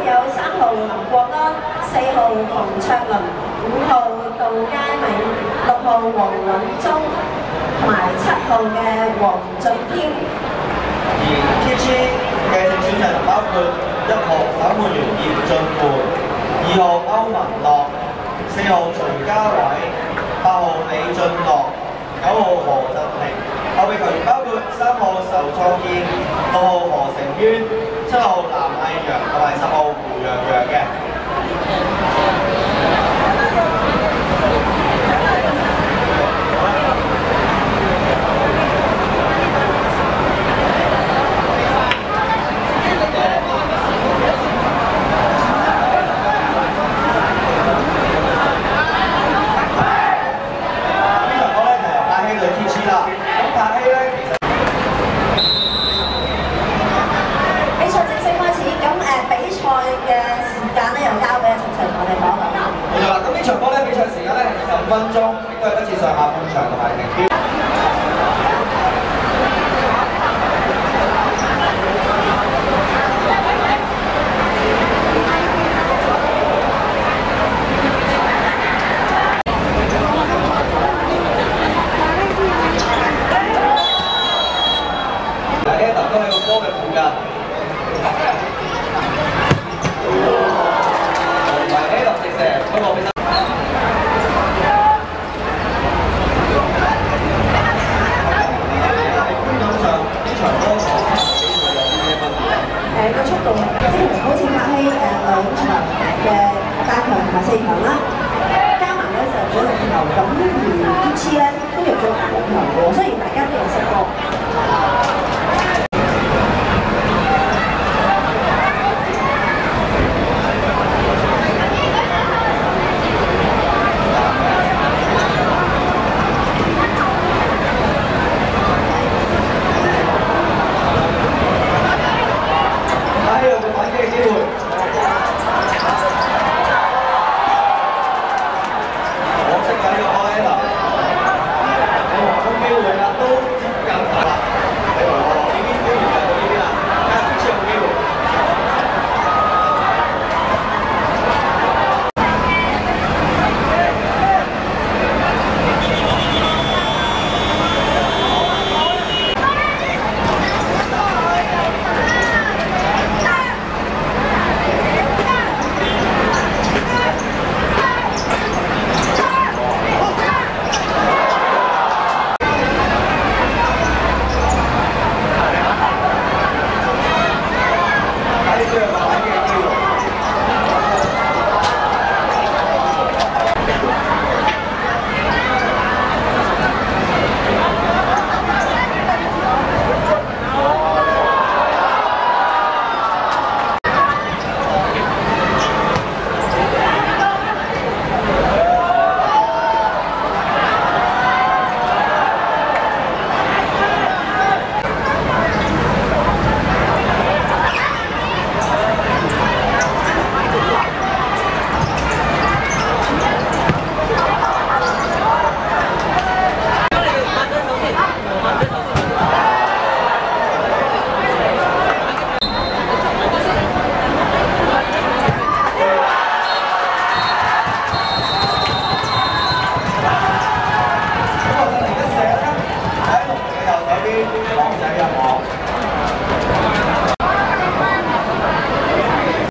有3號林國安、4號馮卓倫、5號杜佳銘、6號黃允忠同埋7號嘅黃俊添。 而 TG 嘅正選人包括1號守門員葉俊桓、2號歐文樂、4號徐家偉、8號李俊樂、9號何振廷。後備球員包括3號仇創健、6號何成淵、7號藍毅陽同埋10號胡洋洋嘅。15分鐘，亦都係不設上下半場同埋停標。Adam 都喺個波嘅附近，同埋 Adam 直射，不過俾個速度即係好似拍喺2場嘅8強同埋4強啦，加埋咧就咗6球，咁而 P.G. 咧都入咗5球喎，雖然大家都有失波。